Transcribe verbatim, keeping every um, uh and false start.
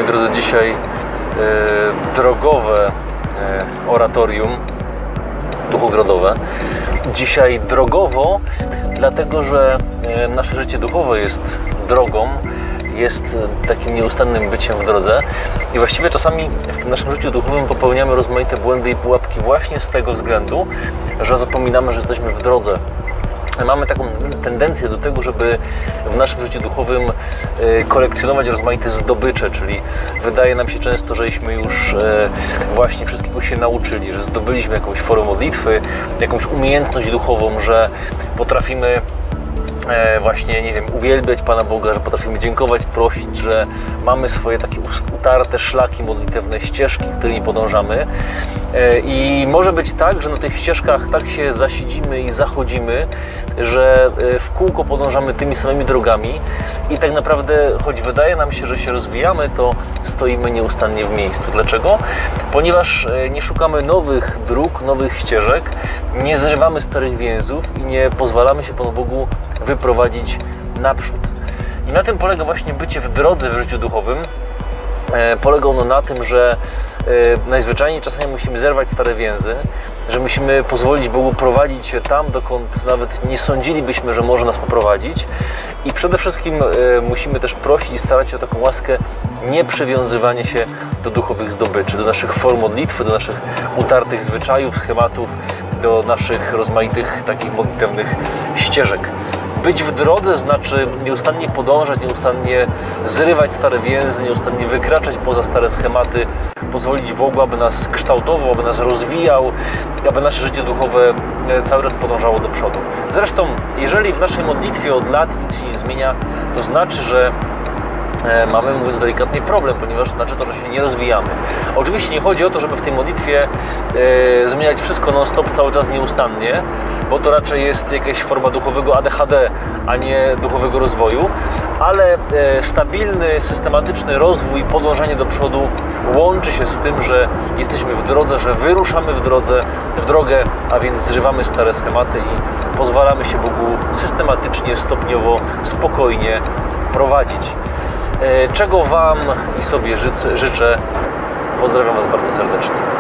Moi drodzy, dzisiaj e, drogowe e, oratorium duchogrodowe. Dzisiaj drogowo, dlatego że e, nasze życie duchowe jest drogą, jest takim nieustannym byciem w drodze i właściwie czasami w tym naszym życiu duchowym popełniamy rozmaite błędy i pułapki właśnie z tego względu, że zapominamy, że jesteśmy w drodze. Mamy taką tendencję do tego, żeby w naszym życiu duchowym kolekcjonować rozmaite zdobycze, czyli wydaje nam się często, żeśmy już właśnie wszystkiego się nauczyli, że zdobyliśmy jakąś formę modlitwy, jakąś umiejętność duchową, że potrafimy właśnie, nie wiem, uwielbiać Pana Boga, że potrafimy dziękować, prosić, że mamy swoje takie utarte szlaki modlitewne, ścieżki, którymi podążamy. I może być tak, że na tych ścieżkach tak się zasiedzimy i zachodzimy, że w kółko podążamy tymi samymi drogami i tak naprawdę, choć wydaje nam się, że się rozwijamy, to stoimy nieustannie w miejscu. Dlaczego? Ponieważ nie szukamy nowych dróg, nowych ścieżek, nie zrywamy starych więzów i nie pozwalamy się Panu Bogu wyprowadzić naprzód. I na tym polega właśnie bycie w drodze w życiu duchowym. E, polega ono na tym, że e, najzwyczajniej czasami musimy zerwać stare więzy, że musimy pozwolić Bogu prowadzić się tam, dokąd nawet nie sądzilibyśmy, że może nas poprowadzić. I przede wszystkim e, musimy też prosić i starać się o taką łaskę nieprzywiązywanie się do duchowych zdobyczy, do naszych form modlitwy, do naszych utartych zwyczajów, schematów, do naszych rozmaitych takich modlitewnych ścieżek. Być w drodze znaczy nieustannie podążać, nieustannie zrywać stare więzy, nieustannie wykraczać poza stare schematy, pozwolić Bogu, aby nas kształtował, aby nas rozwijał, aby nasze życie duchowe cały czas podążało do przodu. Zresztą, jeżeli w naszej modlitwie od lat nic się nie zmienia, to znaczy, że mamy, mówiąc delikatnie, problem, ponieważ znaczy to, że się nie rozwijamy. Oczywiście nie chodzi o to, żeby w tej modlitwie e, zmieniać wszystko non-stop, cały czas nieustannie, bo to raczej jest jakaś forma duchowego A D H D, a nie duchowego rozwoju, ale e, stabilny, systematyczny rozwój, podążanie do przodu łączy się z tym, że jesteśmy w drodze, że wyruszamy w drodze, w drogę, a więc zrywamy stare schematy i pozwalamy się Bogu systematycznie, stopniowo, spokojnie prowadzić. Czego Wam i sobie życzę. Pozdrawiam Was bardzo serdecznie.